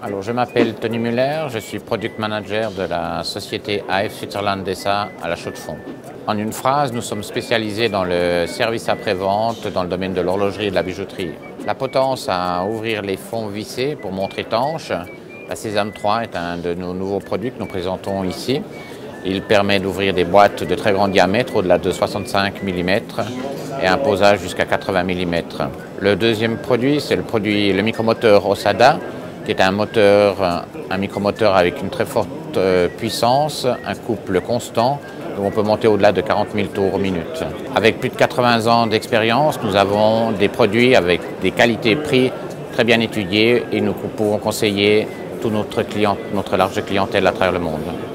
Alors, je m'appelle Tony Muller, je suis Product Manager de la société AF Switzerland SA à La Chaux-de-Fonds. En une phrase, nous sommes spécialisés dans le service après-vente dans le domaine de l'horlogerie et de la bijouterie. La potence à ouvrir les fonds vissés pour montre étanche, la Sésame 3 est un de nos nouveaux produits que nous présentons ici. Il permet d'ouvrir des boîtes de très grand diamètre, au-delà de 65 mm et un posage jusqu'à 80 mm. Le deuxième produit, c'est le micromoteur Osada, qui est un micromoteur avec une très forte puissance, un couple constant, où on peut monter au-delà de 40 000 tours minute. Avec plus de 80 ans d'expérience, nous avons des produits avec des qualités-prix très bien étudiés et nous pouvons conseiller toute notre large clientèle à travers le monde.